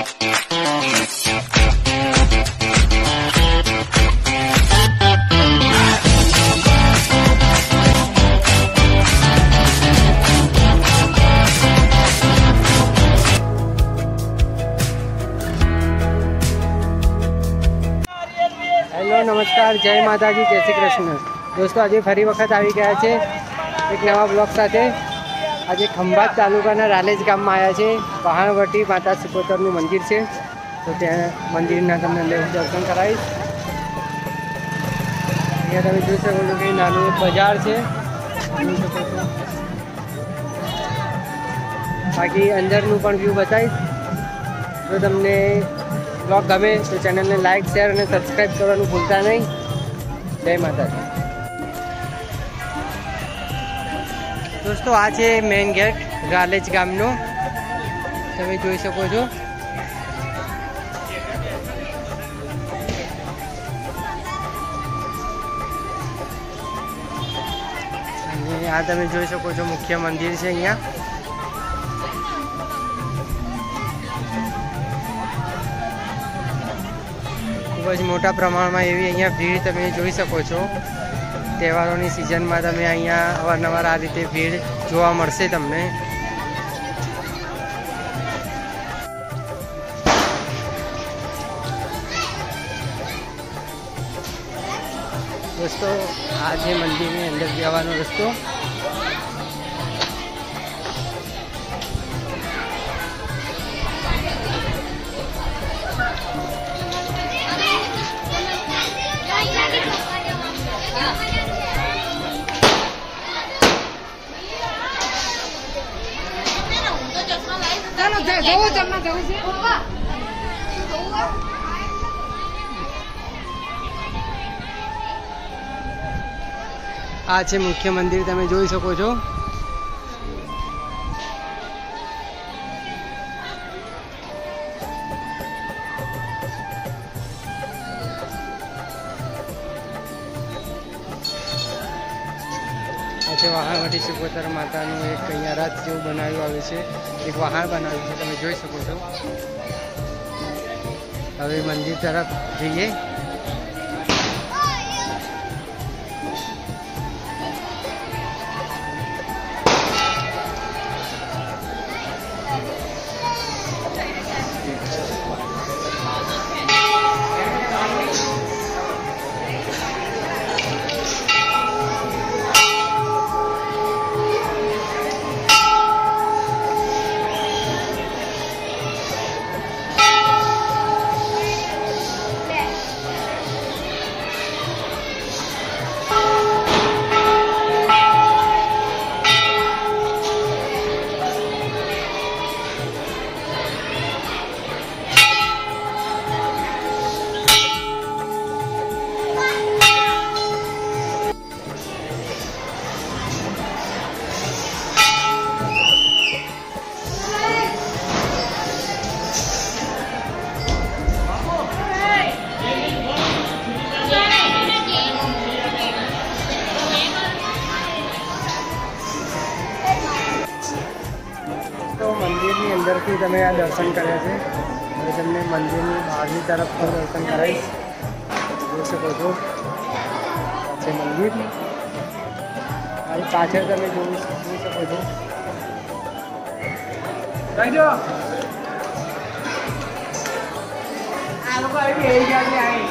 नमस्कार, जय माता जी, जय श्री कृष्ण। दोस्तों आज फरी वखत आई गया है एक नवा ब्लॉग साथ। आज खंभात तालुकाना रालेज गाम में आया है। पहाड़वटी माता सिकोतरनु मंदिर है, तो त्या मंदिर तमने दर्शन कराईश। अँ तब जी सको कि नानु बजार है, बाकी अंदरनु पण व्यू बताईश। जो तमने ब्लॉग गमे तो चैनल ने लाइक, शेयर और सब्सक्राइब करने भूलता नहीं। जय माता दी। दोस्तों आज है मेन गेट रालेज गामनो, तमे जोई सको छो। आ तमे जोई सको छो मुख्य मंदिर है अहींया। खूब ज मोटा प्रमाण में एवी अहींया भीड़ तमे जोई सको छो। तहेवारोनी सीजन में तमे अहींया अवारनवार आ रीते भीड़ जोवा मळशे तमने। दोस्तों आज मंदिर में अंदर जवानो रस्तो। आ छे मुख्य मंदिर, तमे जोई सको छो। वहाणवटी सिकोतर मातानु एक अहींया रथ जेवुं बनाव्युं आवे छे, एक वहाण बनाव्युं छे, तमे जोई सको छो। हवे मंदिर तरफ जईए। मंदिर की अंदर की तमे आ दर्शन कर्या छे। हवे तमने मंदिर की बहारनी तरफ पण दर्शन कराईश। जोई सको छो छे मंदिर। आ पाछळ तमे जोई सको छो। कहिजो आ लोको આવી એઈ જાતે આવી।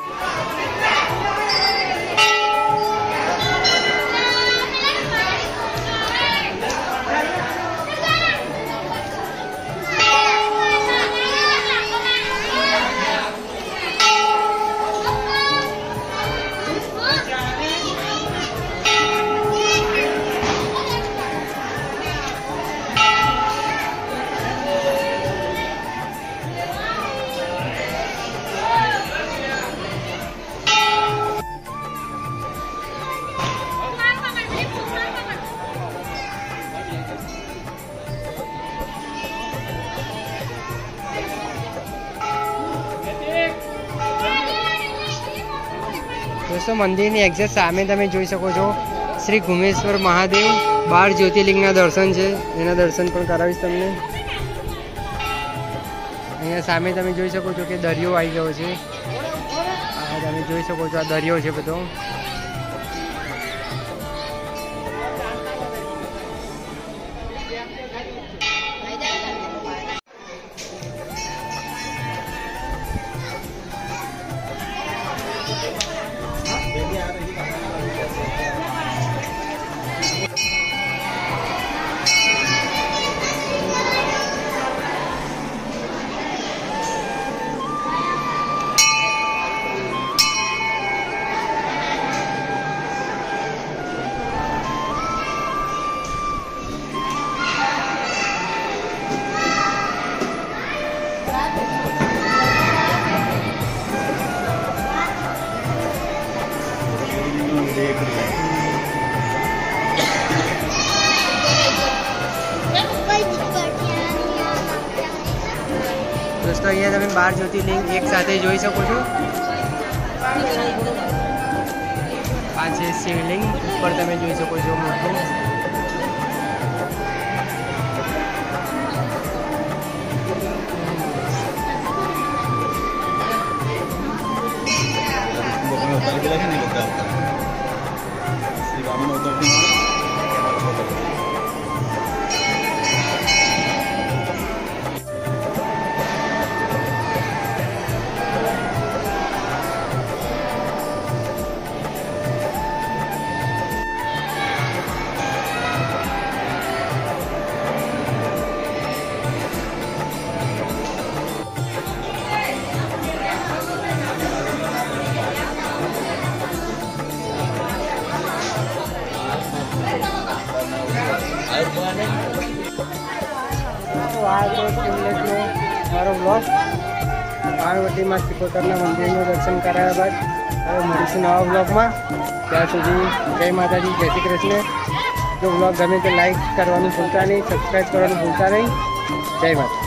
दोस्तों मंदिर की एक्जेक्ट सामे तमे जोई सको छो श्री घुमेश्वर महादेव 12 ज्योतिर्लिंगना दर्शन है। एना दर्शन पण करावीश तमने। અહીંયા સામે તમે જોઈ શકો છો કે દરિયો આવી ગયો છે। આ તમે જોઈ શકો છો આ દરિયો છે બધો। दोस्तों अहींया तमे 12 ज्योतिर्लिंग एक साथे जोई शको छो। आ छे शिवलिंग, ऊपर तमे जोई शको छो मोटुं। मारो ब्लॉग पार्वती में सिकोतरना मंदिर में दर्शन कराया बाद हवे मळीशुं नवा ब्लॉग में। त्यां सुधी जय माताजी, जय श्री कृष्ण। जो ब्लॉग गमे तो लाइक करवानुं भूलता नहीं, सब्सक्राइब करवानुं भूलता नहीं। जय माता।